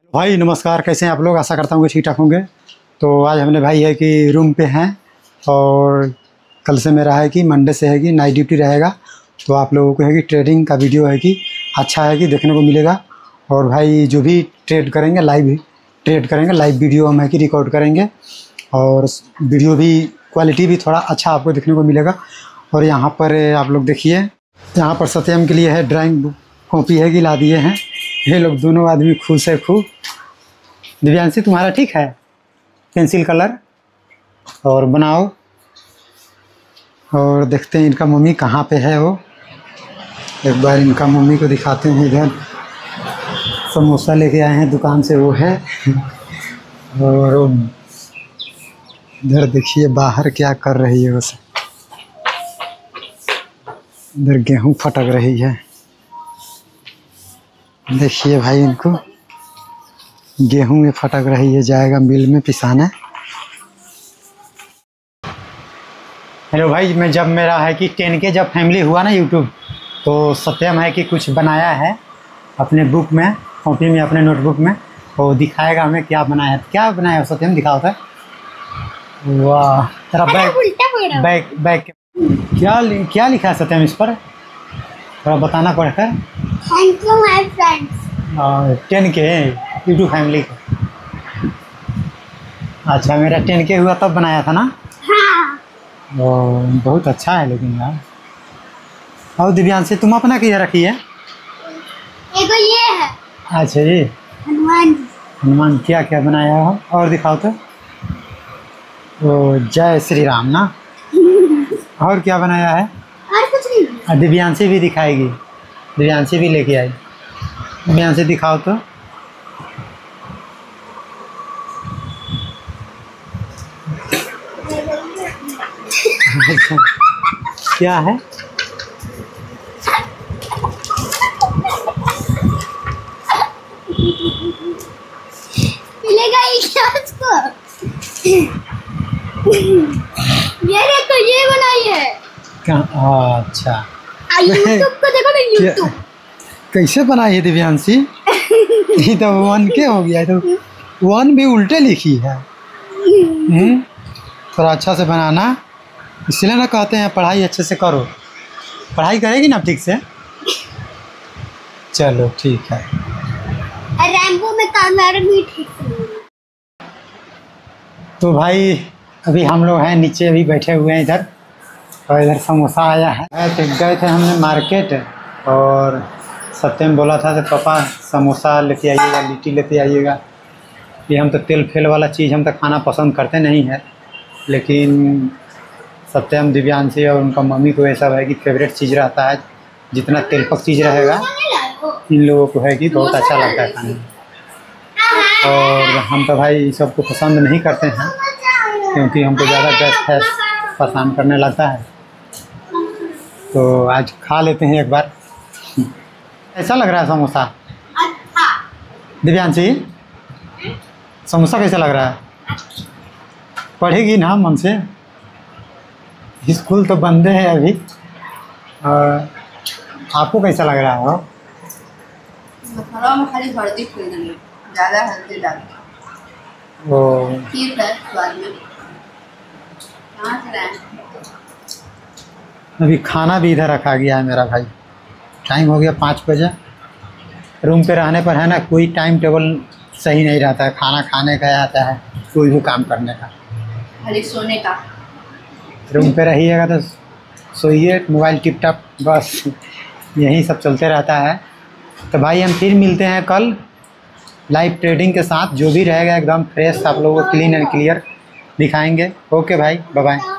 भाई नमस्कार, कैसे हैं आप लोग। आशा करता हूँ कि ठीक ठाक होंगे। तो आज हमने भाई है कि रूम पे हैं और कल से मेरा है कि मंडे से है कि नाइट ड्यूटी रहेगा। तो आप लोगों को है कि ट्रेडिंग का वीडियो है कि अच्छा है कि देखने को मिलेगा। और भाई जो भी ट्रेड करेंगे लाइव ट्रेड करेंगे, लाइव वीडियो हम है कि रिकॉर्ड करेंगे और वीडियो भी क्वालिटी भी थोड़ा अच्छा आपको देखने को मिलेगा। और यहाँ पर आप लोग देखिए, यहाँ पर सत्यम के लिए है ड्राइंग बुक कॉपी है कि ला दिए हैं। ये लोग दोनों आदमी खुश है खूब। दिव्यांशी तुम्हारा ठीक है, पेंसिल कलर और बनाओ। और देखते हैं इनका मम्मी कहाँ पे है। वो एक बार इनका मम्मी को दिखाते हैं। इधर समोसा लेके आए हैं दुकान से, वो है। और इधर देखिए बाहर क्या कर रही है। वैसे इधर गेहूं फटक रही है। देखिए भाई, इनको गेहूं में फटक रही है, जाएगा मिल में पिसाने। हेलो भाई, मैं जब मेरा है कि 10K जब फैमिली हुआ ना यूट्यूब, तो सत्यम है कि कुछ बनाया है अपने बुक में, कॉपी में, अपने नोटबुक में। वो दिखाएगा हमें क्या बनाया है। क्या बनाया है सत्यम, दिखाओ था। वाह, तेरा बैग क्या लिखा है सत्यम इस पर, थोड़ा बताना पड़ेगा। Thank you my friends. 10K YouTube family का। अच्छा, मेरा 10K हुआ तब बनाया था ना। हाँ। वो बहुत अच्छा है लेकिन यार। और दिव्यांशी तुम अपना क्या रखी है? एक ये है। अच्छा, ये हनुमान क्या क्या बनाया हो और दिखाओ तो। वो जय श्री राम ना। और क्या बनाया है? और कुछ नहीं। दिव्यांशी भी दिखाएगी, दिव्यांशी भी लेके आई। दिव्यांशी दिखाओ तो। क्या है? मिलेगा क्या उसको? ये देखो, ये बनाई है। अच्छा, यूट्यूब को देखो ना, यूट्यूब कैसे बनाई है दिव्यांशी? ये तो 1K हो गया। तो 1 भी उल्टे लिखी है। थोड़ा अच्छा से बनाना, इसलिए ना कहते हैं पढ़ाई अच्छे से करो। पढ़ाई करेगी ना ठीक से? चलो ठीक है। रैम्बो में कैमरा भी ठीक है। तो भाई अभी हम लोग हैं नीचे, अभी बैठे हुए हैं इधर। और इधर समोसा आया है। तो गए थे हमने मार्केट, और सत्यम बोला था कि पापा समोसा लेते आइएगा, लिट्टी लेते आइएगा। ये हम तो तेल फेल वाला चीज़ हम तो खाना पसंद करते नहीं है, लेकिन सत्यम, दिव्यांशी और उनका मम्मी को ऐसा है कि फेवरेट चीज़ रहता है। जितना तेलपक चीज़ रहेगा इन लोगों को है कि बहुत अच्छा लगता है खाने में। और हम तो भाई इस सब को पसंद नहीं करते हैं, क्योंकि हमको ज़्यादा गैस फैस परेशान करने लगता है। तो आज खा लेते हैं एक बार। ऐसा लग रहा है समोसा। दिव्यांशी, समोसा कैसा लग रहा है? पढ़ेगी ना मन से? स्कूल तो बंद है अभी। आपको कैसा लग रहा है? मसाला में खाली हल्दी खरीदनी, ज़्यादा हल्दी डाल वो ठीक है स्वाद में। कहाँ से लाए? अभी खाना भी इधर रखा गया है मेरा भाई। टाइम हो गया 5 बजे। रूम पे रहने पर है ना, कोई टाइम टेबल सही नहीं रहता है। खाना खाने का आता है, कोई भी काम करने का। खाली सोने का। रूम पे रहिएगा तो सोइए, मोबाइल टिप टॉप, बस यही सब चलते रहता है। तो भाई हम फिर मिलते हैं कल लाइव ट्रेडिंग के साथ। जो भी रहेगा एकदम फ्रेश आप लोगों को क्लीन एंड क्लियर दिखाएंगे। ओके भाई, बाय बाय।